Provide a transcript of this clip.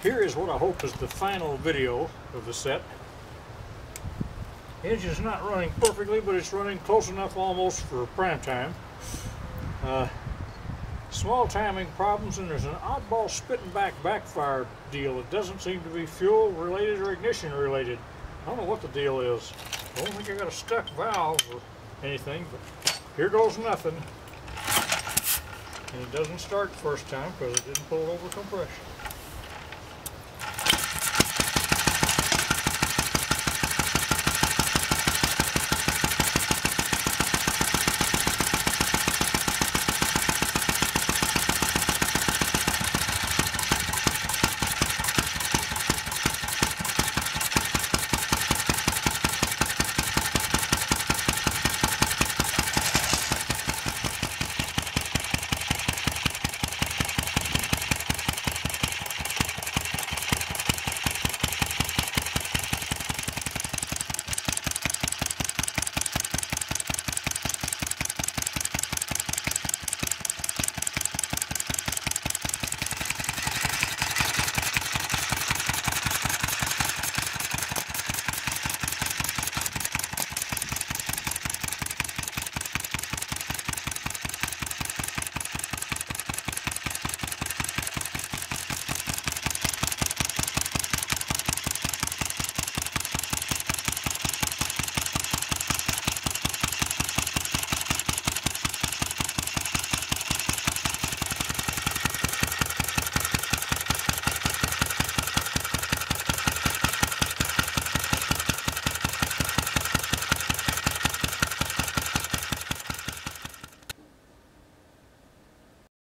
Here is what I hope is the final video of the set. Engine's not running perfectly, but it's running close enough almost for prime time. Small timing problems, and there's an oddball spitting backfire deal. It doesn't seem to be fuel related or ignition related. I don't know what the deal is. I don't think I got a stuck valve or anything, but here goes nothing. And it doesn't start the first time because it didn't pull over compression.